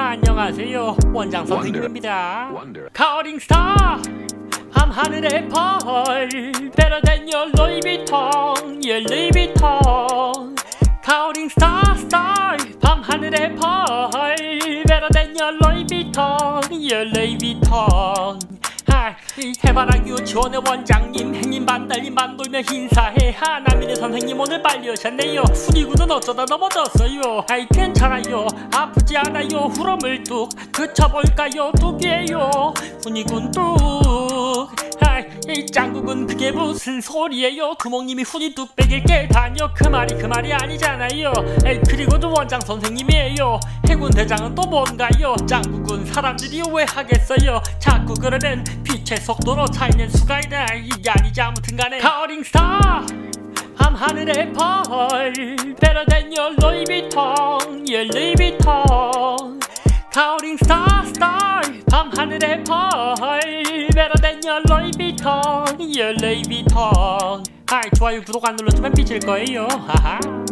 안녕하세요, 원장 선생님입니다. 카어링 스타 밤하늘의 펄 Better than your Louis Vuitton, yeah, Louis Vuitton. 카어링 스타 밤하늘의 펄 Better than your Louis Vuitton, yeah, Louis Vuitton. 해바라기 유치원의 원장님, 행님 반 달님 반 돌며 인사해. 하나민의 선생님 오늘 빨리 오셨네요. 훈이군은 어쩌다 넘어졌어요. 괜찮아요, 아프지 않아요. 후렴을 뚝 그쳐볼까요? 뚝이에요, 훈이군 뚝. 짱구군 그게 무슨 소리예요? 두목님이 훈이 뚝배기를 깨다녀. 그 말이 아니잖아요. 그리고도 원장 선생님이에요. 해군 대장은 또 뭔가요? 짱구군 사람들이 왜 하겠어요? 자꾸 그러는 빛의 속도로 차이는 수가 있다. 이게 아니지 아무튼간에. 카어링 스타 밤하늘의 펄 Better than your Louis Vuitton, yeah, Louis Vuitton. 카어링 스타 밤하늘의 펄 Better than your Louis Vuitton, yeah, Louis Vuitton. 좋아요 구독 안 눌러주면 삐질 거예요. 하하.